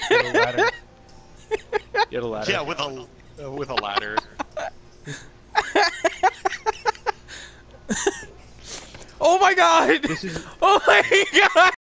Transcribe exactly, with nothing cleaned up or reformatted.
Get a ladder. Get a ladder. Yeah, with a uh, with a ladder. Oh my god! This is Oh my god!